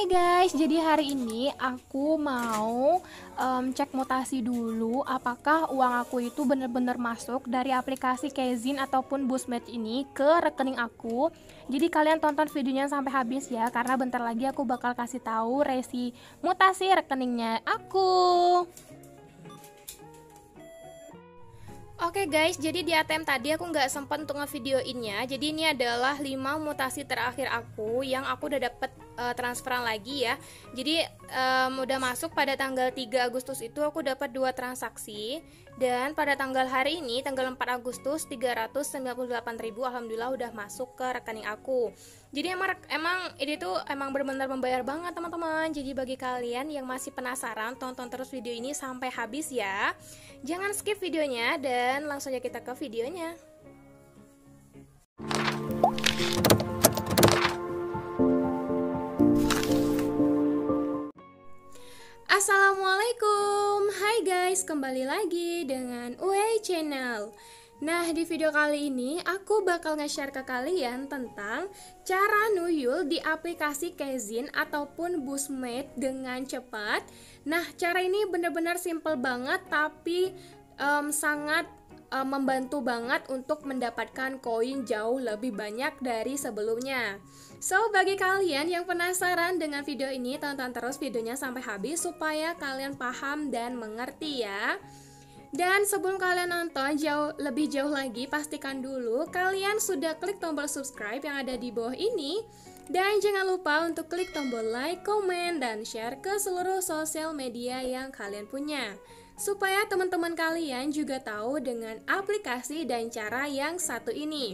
Hai guys, jadi hari ini aku mau cek mutasi dulu apakah uang aku itu benar-benar masuk dari aplikasi Kezin ataupun Boostmate ini ke rekening aku. Jadi kalian tonton videonya sampai habis ya, karena bentar lagi aku bakal kasih tahu resi mutasi rekeningnya aku. Oke guys, jadi di ATM tadi aku nggak sempat untuk ngevideoinnya. Jadi ini adalah 5 mutasi terakhir aku yang aku udah dapet transferan lagi ya. Jadi udah masuk pada tanggal 3 Agustus itu aku dapat 2 transaksi. Dan pada tanggal hari ini, tanggal 4 Agustus, 398.000 alhamdulillah udah masuk ke rekening aku. Jadi emang ini tuh emang benar-benar membayar banget teman-teman. Jadi bagi kalian yang masih penasaran, tonton terus video ini sampai habis ya. Jangan skip videonya dan langsung aja kita ke videonya. Assalamualaikum, hai guys, kembali lagi dengan Uey Channel. Nah, di video kali ini aku bakal nge-share ke kalian tentang cara nuyul di aplikasi Kezin ataupun Boostmate dengan cepat. Nah, cara ini benar-benar simple banget tapi sangat membantu banget untuk mendapatkan koin jauh lebih banyak dari sebelumnya. So, bagi kalian yang penasaran dengan video ini, tonton terus videonya sampai habis supaya kalian paham dan mengerti ya. Dan sebelum kalian nonton lebih jauh lagi, pastikan dulu kalian sudah klik tombol subscribe yang ada di bawah ini. Dan jangan lupa untuk klik tombol like, komen, dan share ke seluruh sosial media yang kalian punya, supaya teman-teman kalian juga tahu dengan aplikasi dan cara yang satu ini.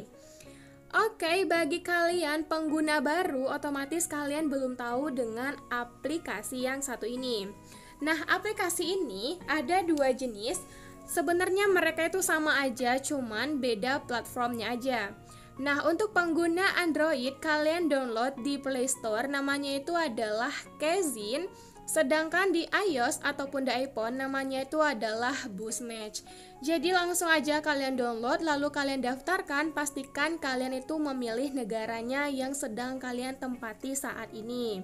Oke, bagi kalian pengguna baru, otomatis kalian belum tahu dengan aplikasi yang satu ini. Nah, aplikasi ini ada 2 jenis. Sebenarnya mereka itu sama aja, cuman beda platformnya aja. Nah, untuk pengguna Android, kalian download di Play Store, namanya itu adalah Kezin. Sedangkan di iOS ataupun di iPhone namanya itu adalah Boostmate. Jadi langsung aja kalian download, lalu kalian daftarkan, pastikan kalian itu memilih negaranya yang sedang kalian tempati saat ini.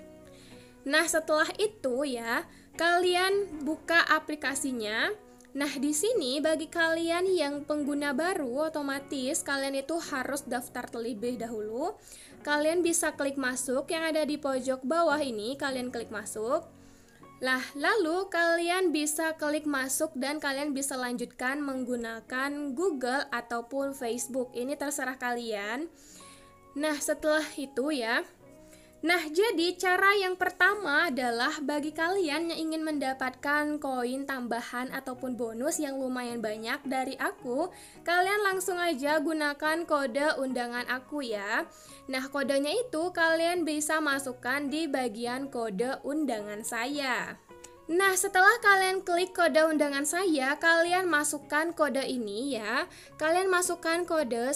Nah, setelah itu ya, kalian buka aplikasinya. Nah, di sini bagi kalian yang pengguna baru, otomatis kalian itu harus daftar terlebih dahulu. Kalian bisa klik masuk yang ada di pojok bawah ini, kalian klik masuk. Nah, lalu kalian bisa klik masuk dan kalian bisa lanjutkan menggunakan Google ataupun Facebook. Ini terserah kalian. Nah, setelah itu ya. Nah, jadi cara yang pertama adalah bagi kalian yang ingin mendapatkan koin tambahan ataupun bonus yang lumayan banyak dari aku, kalian langsung aja gunakan kode undangan aku ya. Nah, kodenya itu kalian bisa masukkan di bagian kode undangan saya. Nah, setelah kalian klik kode undangan saya, kalian masukkan kode ini ya. Kalian masukkan kode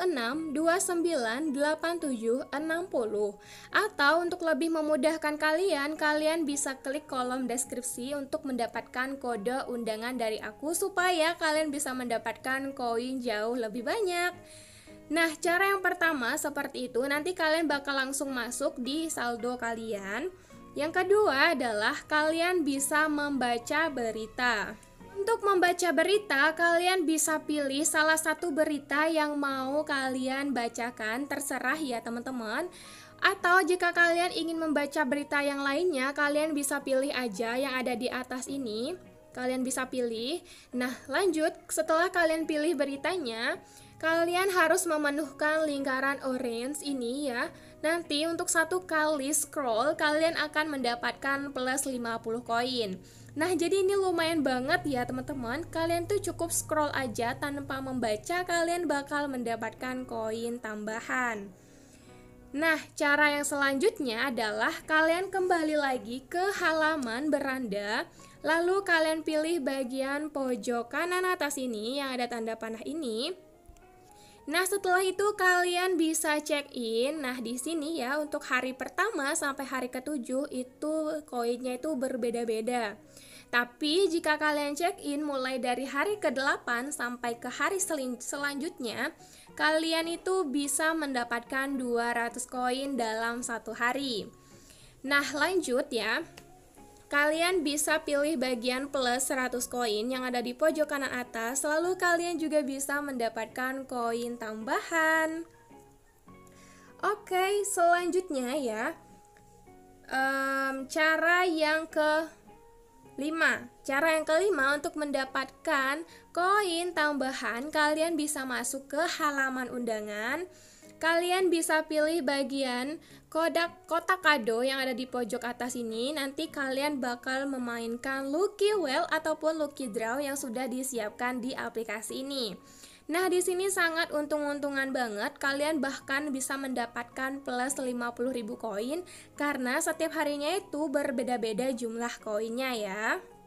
16298760. Atau untuk lebih memudahkan kalian, kalian bisa klik kolom deskripsi untuk mendapatkan kode undangan dari aku supaya kalian bisa mendapatkan koin jauh lebih banyak. Nah, cara yang pertama seperti itu, nanti kalian bakal langsung masuk di saldo kalian. Yang kedua adalah kalian bisa membaca berita. Untuk membaca berita, kalian bisa pilih salah satu berita yang mau kalian bacakan, terserah ya teman-teman. Atau jika kalian ingin membaca berita yang lainnya, kalian bisa pilih aja yang ada di atas ini. Kalian bisa pilih. Nah, lanjut, setelah kalian pilih beritanya, kalian harus memenuhkan lingkaran orange ini ya. Nanti untuk 1 kali scroll kalian akan mendapatkan plus 50 koin. Nah, jadi ini lumayan banget ya teman-teman. Kalian tuh cukup scroll aja tanpa membaca, kalian bakal mendapatkan koin tambahan. Nah, cara yang selanjutnya adalah kalian kembali lagi ke halaman beranda. Lalu kalian pilih bagian pojok kanan atas ini yang ada tanda panah ini. Nah, setelah itu kalian bisa check in. Nah, di sini ya untuk hari pertama sampai hari ke-7 itu koinnya itu berbeda-beda. Tapi jika kalian check in mulai dari hari ke-8 sampai ke hari selanjutnya, kalian itu bisa mendapatkan 200 koin dalam 1 hari. Nah, lanjut ya. Kalian bisa pilih bagian plus 100 koin yang ada di pojok kanan atas. Lalu kalian juga bisa mendapatkan koin tambahan. Oke, selanjutnya ya, cara yang kelima. Cara yang kelima untuk mendapatkan koin tambahan, kalian bisa masuk ke halaman undangan. Kalian bisa pilih bagian kotak kado yang ada di pojok atas ini. Nanti kalian bakal memainkan Lucky Wheel ataupun Lucky Draw yang sudah disiapkan di aplikasi ini. Nah, di sini sangat untung-untungan banget. Kalian bahkan bisa mendapatkan plus 50.000 koin karena setiap harinya itu berbeda-beda jumlah koinnya ya.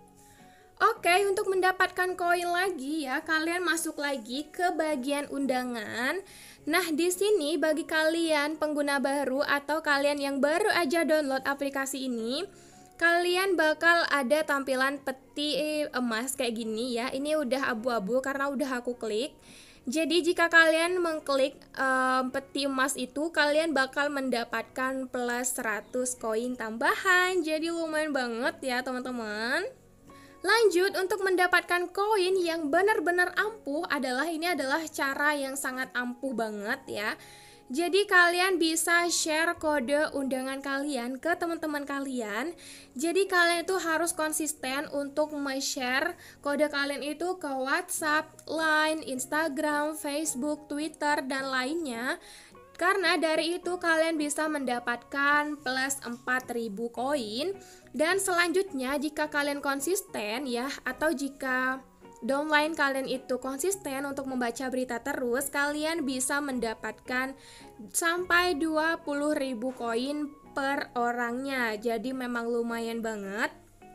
Oke, untuk mendapatkan koin lagi ya, kalian masuk lagi ke bagian undangan. Nah, di sini bagi kalian pengguna baru atau kalian yang baru aja download aplikasi ini, kalian bakal ada tampilan peti emas kayak gini ya. Ini udah abu-abu karena udah aku klik. Jadi jika kalian mengklik peti emas itu, kalian bakal mendapatkan plus 100 koin tambahan. Jadi lumayan banget ya teman-teman. Lanjut, untuk mendapatkan koin yang benar-benar ampuh ini adalah cara yang sangat ampuh banget ya. Jadi kalian bisa share kode undangan kalian ke teman-teman kalian. Jadi kalian itu harus konsisten untuk share kode kalian itu ke WhatsApp, Line, Instagram, Facebook, Twitter, dan lainnya. Karena dari itu kalian bisa mendapatkan plus 4.000 koin. Dan selanjutnya jika kalian konsisten ya, atau jika downline kalian itu konsisten untuk membaca berita terus, kalian bisa mendapatkan sampai 20.000 koin per orangnya. Jadi memang lumayan banget.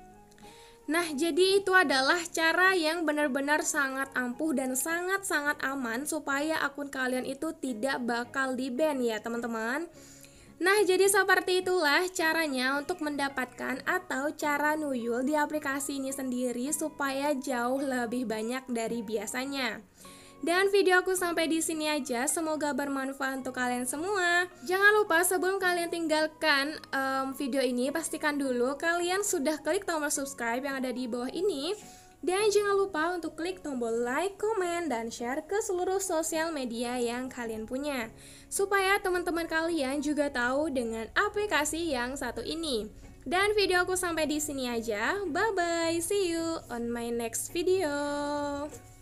Nah, jadi itu adalah cara yang benar-benar sangat ampuh dan sangat-sangat aman supaya akun kalian itu tidak bakal di-ban ya teman-teman. Nah, jadi seperti itulah caranya untuk mendapatkan atau cara nuyul di aplikasi ini sendiri supaya jauh lebih banyak dari biasanya. Dan video aku sampai di sini aja, semoga bermanfaat untuk kalian semua. Jangan lupa sebelum kalian tinggalkan video ini, pastikan dulu kalian sudah klik tombol subscribe yang ada di bawah ini. Dan jangan lupa untuk klik tombol like, komen, dan share ke seluruh sosial media yang kalian punya. Supaya teman-teman kalian juga tahu dengan aplikasi yang satu ini. Dan video aku sampai di sini aja. Bye-bye, see you on my next video.